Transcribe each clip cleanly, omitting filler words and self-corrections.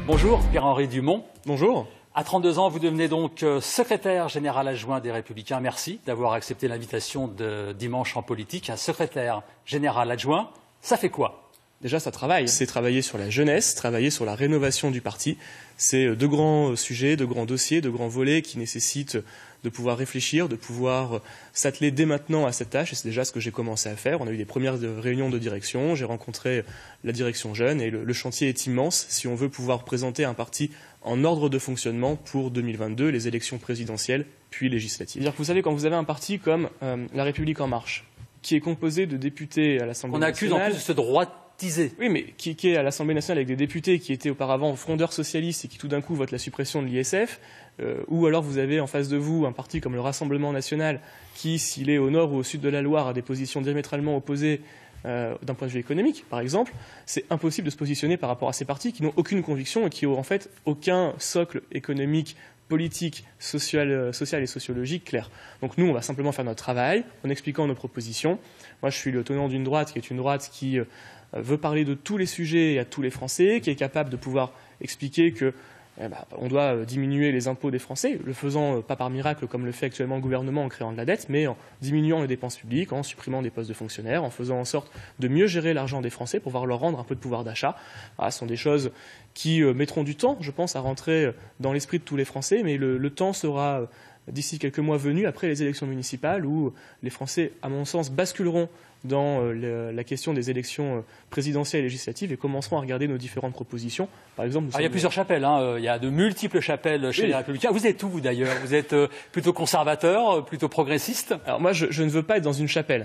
Bonjour, Pierre-Henri Dumont. Bonjour. À 32 ans, vous devenez donc secrétaire général adjoint des Républicains. Merci d'avoir accepté l'invitation de Dimanche en politique. Un secrétaire général adjoint, ça fait quoi? Déjà, ça travaille. C'est travailler sur la jeunesse, travailler sur la rénovation du parti. C'est de grands sujets, de grands dossiers, de grands volets qui nécessitent de pouvoir réfléchir, de pouvoir s'atteler dès maintenant à cette tâche. Et c'est déjà ce que j'ai commencé à faire. On a eu des premières réunions de direction. J'ai rencontré la direction jeune et le chantier est immense si on veut pouvoir présenter un parti en ordre de fonctionnement pour 2022, les élections présidentielles puis législatives. C'est-à-dire que vous savez, quand vous avez un parti comme La République En Marche, qui est composé de députés à l'Assemblée nationale... On accuse en plus de se droitiser. Oui, mais qui est à l'Assemblée nationale avec des députés qui étaient auparavant frondeurs socialistes et qui tout d'un coup votent la suppression de l'ISF, ou alors vous avez en face de vous un parti comme le Rassemblement national qui, s'il est au nord ou au sud de la Loire, a des positions diamétralement opposées d'un point de vue économique, par exemple. C'est impossible de se positionner par rapport à ces partis qui n'ont aucune conviction et qui n'ont en fait aucun socle économique, politique, social et sociologique clair. Donc nous, on va simplement faire notre travail en expliquant nos propositions. Moi, je suis le tenant d'une droite qui est une droite qui veut parler de tous les sujets à tous les Français, qui est capable de pouvoir expliquer que on doit diminuer les impôts des Français, le faisant pas par miracle comme le fait actuellement le gouvernement en créant de la dette, mais en diminuant les dépenses publiques, en supprimant des postes de fonctionnaires, en faisant en sorte de mieux gérer l'argent des Français pour pouvoir leur rendre un peu de pouvoir d'achat. Ce sont des choses qui mettront du temps, je pense, à rentrer dans l'esprit de tous les Français, mais le temps sera d'ici quelques mois venus, après les élections municipales, où les Français, à mon sens, basculeront dans la question des élections présidentielles et législatives et commenceront à regarder nos différentes propositions. Par exemple, il y a plusieurs chapelles, il y a de multiples chapelles chez les Républicains. Vous êtes où, vous, d'ailleurs? Vous êtes plutôt conservateur, plutôt progressiste? Alors moi, je ne veux pas être dans une chapelle.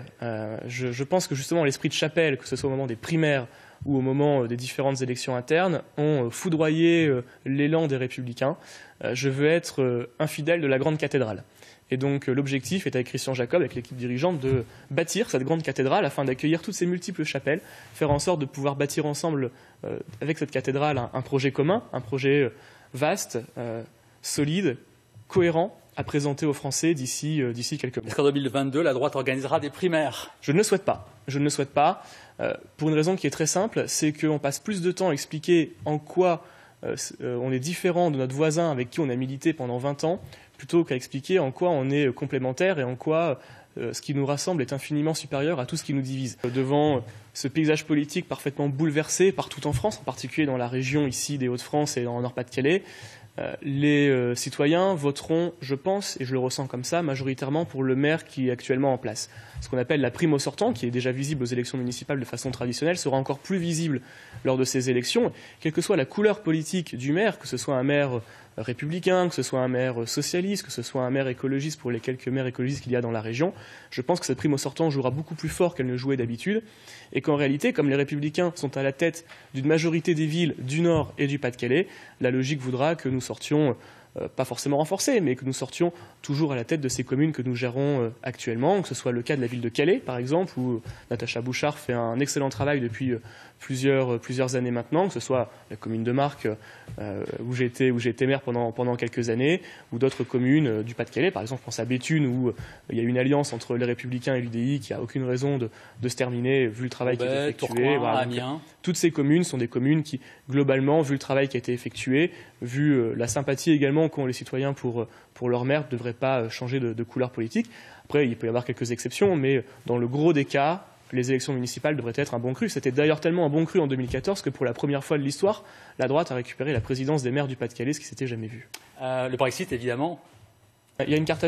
Je pense que justement l'esprit de chapelle, que ce soit au moment des primaires ou au moment des différentes élections internes, ont foudroyé l'élan des Républicains. Je veux être un fidèle de la grande cathédrale. Et donc l'objectif est avec Christian Jacob, avec l'équipe dirigeante, de bâtir cette grande cathédrale afin d'accueillir toutes ces multiples chapelles, faire en sorte de pouvoir bâtir ensemble, avec cette cathédrale, un projet commun, un projet vaste, solide, cohérent, à présenter aux Français d'ici quelques mois. Est-ce qu'en 2022, la droite organisera des primaires? Je ne le souhaite pas. Je ne le souhaite pas, pour une raison qui est très simple, c'est qu'on passe plus de temps à expliquer en quoi on est différent de notre voisin avec qui on a milité pendant 20 ans, plutôt qu'à expliquer en quoi on est complémentaire et en quoi ce qui nous rassemble est infiniment supérieur à tout ce qui nous divise. Devant ce paysage politique parfaitement bouleversé partout en France, en particulier dans la région ici des Hauts-de-France et dans le Nord-Pas-de-Calais, les citoyens voteront, je pense, et je le ressens comme ça, majoritairement pour le maire qui est actuellement en place. Ce qu'on appelle la prime au sortant, qui est déjà visible aux élections municipales de façon traditionnelle, sera encore plus visible lors de ces élections. Quelle que soit la couleur politique du maire, que ce soit un maire républicain, que ce soit un maire socialiste, que ce soit un maire écologiste pour les quelques maires écologistes qu'il y a dans la région, je pense que cette prime au sortant jouera beaucoup plus fort qu'elle ne jouait d'habitude et qu'en réalité, comme les Républicains sont à la tête d'une majorité des villes du Nord et du Pas-de-Calais, la logique voudra que nous sortions, pas forcément renforcés, mais que nous sortions toujours à la tête de ces communes que nous gérons actuellement, que ce soit le cas de la ville de Calais, par exemple, où Natacha Bouchard fait un excellent travail depuis plusieurs années maintenant, que ce soit la commune de Marcq, où j'ai été maire pendant quelques années, ou d'autres communes du Pas-de-Calais, par exemple, je pense à Béthune, où il y a une alliance entre les Républicains et l'UDI qui n'a aucune raison de se terminer, vu le travail qui a été effectué. Tourcoing, voilà. Amiens. Toutes ces communes sont des communes qui, globalement, vu le travail qui a été effectué, vu la sympathie également qu'ont les citoyens pour leur maire, ne devraient pas changer de couleur politique. Après, il peut y avoir quelques exceptions, mais dans le gros des cas, les élections municipales devraient être un bon cru. C'était d'ailleurs tellement un bon cru en 2014 que pour la première fois de l'histoire, la droite a récupéré la présidence des maires du Pas-de-Calais, ce qui s'était jamais vu. Le Brexit, évidemment. Il y a une carte à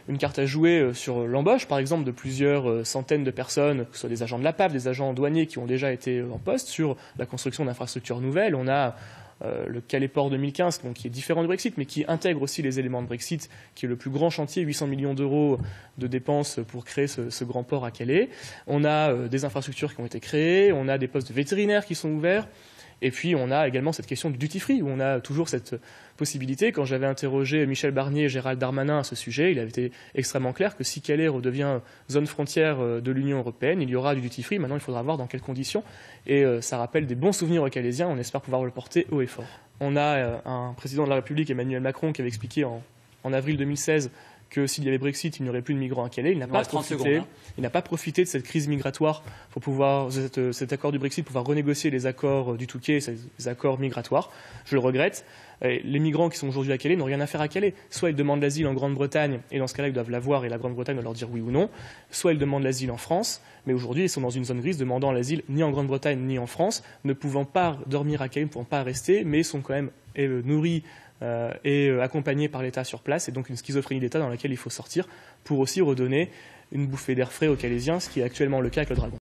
jouer sur l'embauche, par exemple, de plusieurs centaines de personnes, que ce soit des agents de la PAF, des agents douaniers qui ont déjà été en poste, sur la construction d'infrastructures nouvelles. On a le Calais-Port 2015, donc, qui est différent du Brexit, mais qui intègre aussi les éléments de Brexit, qui est le plus grand chantier, 800 millions d'euros de dépenses pour créer ce grand port à Calais. On a des infrastructures qui ont été créées, on a des postes de vétérinaires qui sont ouverts, et puis on a également cette question du duty-free, où on a toujours cette possibilité. Quand j'avais interrogé Michel Barnier et Gérald Darmanin à ce sujet, il avait été extrêmement clair que si Calais redevient zone frontière de l'Union européenne, il y aura du duty-free. Maintenant, il faudra voir dans quelles conditions. Et ça rappelle des bons souvenirs aux Calaisiens. On espère pouvoir le porter haut et fort. On a un président de la République, Emmanuel Macron, qui avait expliqué en avril 2016 que s'il y avait Brexit, il n'y aurait plus de migrants à Calais. Il n'a pas profité de cette crise migratoire pour pouvoir, cet accord du Brexit, pouvoir renégocier les accords du Touquet, ces accords migratoires. Je le regrette. Les migrants qui sont aujourd'hui à Calais n'ont rien à faire à Calais. Soit ils demandent l'asile en Grande-Bretagne, et dans ce cas-là, ils doivent l'avoir, et la Grande-Bretagne doit leur dire oui ou non. Soit ils demandent l'asile en France, mais aujourd'hui, ils sont dans une zone grise, demandant l'asile ni en Grande-Bretagne ni en France, ne pouvant pas dormir à Calais, ne pouvant pas rester, mais sont quand même nourris et accompagnés par l'État sur place, et donc une schizophrénie d'État dans laquelle il faut sortir pour aussi redonner une bouffée d'air frais aux Calaisiens, ce qui est actuellement le cas avec le Dragon.